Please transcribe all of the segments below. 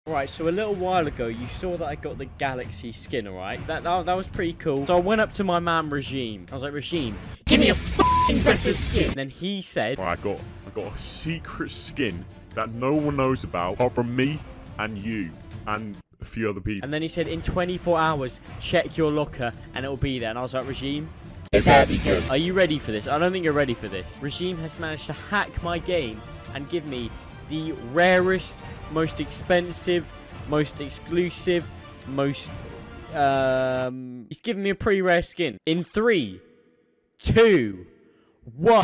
Alright, so a little while ago, you saw that I got the Galaxy skin, alright? That was pretty cool. So I went up to my man, Regime. I was like, Regime, give me a f***ing better skin. And then he said... Right, I got a secret skin that no one knows about, apart from me and you and a few other people. And then he said, in 24 hours, check your locker, and it'll be there. And I was like, Regime... It better be good. Are you ready for this? I don't think you're ready for this. Regime has managed to hack my game and give me the rarest, most expensive, most exclusive, most... He's giving me a pretty rare skin. In 3, 2, 1...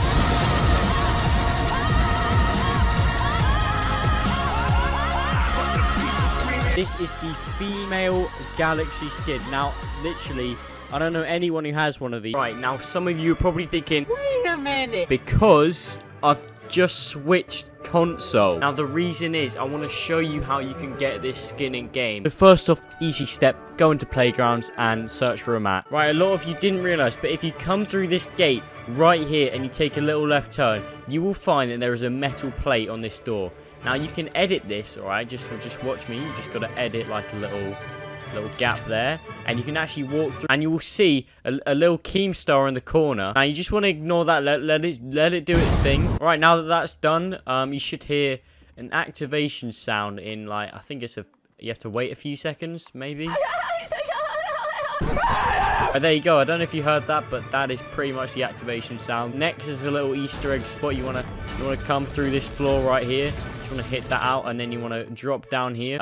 This is the female Galaxy skin. Now, literally... I don't know anyone who has one of these. Right, now some of you are probably thinking, wait a minute. Because I've just switched console. Now the reason is, I want to show you how you can get this skin in game. So first off, easy step, go into Playgrounds and search for a map. Right, a lot of you didn't realize, but if you come through this gate right here and you take a little left turn, you will find that there is a metal plate on this door. Now you can edit this, alright, just watch me. You just got to edit like a little gap there, and you can actually walk through and you will see a little Keemstar in the corner. Now you just want to ignore that, let it do its thing. Right, now that that's done, you should hear an activation sound in, like, I think it's you have to wait a few seconds maybe. There you go. I don't know if you heard that, but that is pretty much the activation sound. Next is a little Easter egg spot. You wanna come through this floor right here. Just wanna hit that out, and then you wanna drop down here.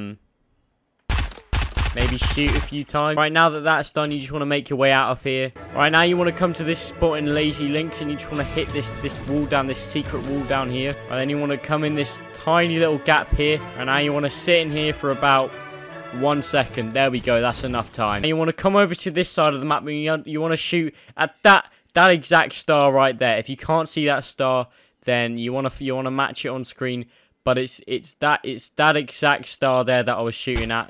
Maybe shoot a few times. Right, now that that's done, you just want to make your way out of here. Right, now you want to come to this spot in Lazy Links, and you just want to hit this wall down, this secret wall down here. And then you want to come in this tiny little gap here. And now you want to sit in here for about 1 second. There we go. That's enough time. And you want to come over to this side of the map, and you want to shoot at that exact star right there. If you can't see that star, then you want to match it on screen. But it's that exact star there that I was shooting at.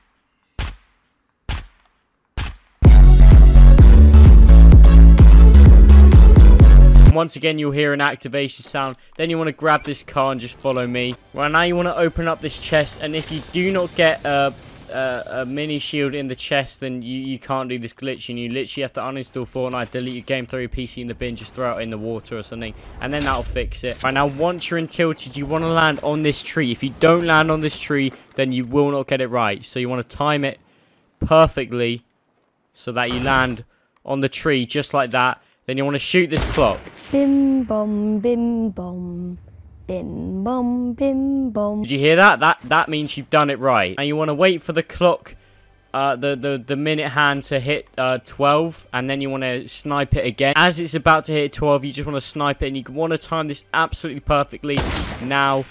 Once again, you'll hear an activation sound. Then you want to grab this car and just follow me. Right, now you want to open up this chest, and if you do not get a mini shield in the chest, then you can't do this glitch, and you literally have to uninstall Fortnite, delete your game, throw your PC in the bin, just throw it in the water or something, and then that'll fix it. Right, now once you're in Tilted, you want to land on this tree. If you don't land on this tree, then you will not get it right. So you want to time it perfectly so that you land on the tree just like that. Then you want to shoot this clock. Bim bom bim bom. Bim bom bim bom. Did you hear that? That means you've done it right. And you want to wait for the clock, the minute hand to hit 12, and then you want to snipe it again. As it's about to hit 12, you just want to snipe it, and you want to time this absolutely perfectly. Now,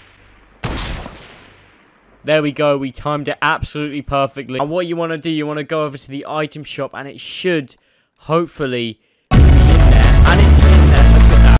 there we go. We timed it absolutely perfectly. And what you want to do, you want to go over to the item shop, and it should hopefully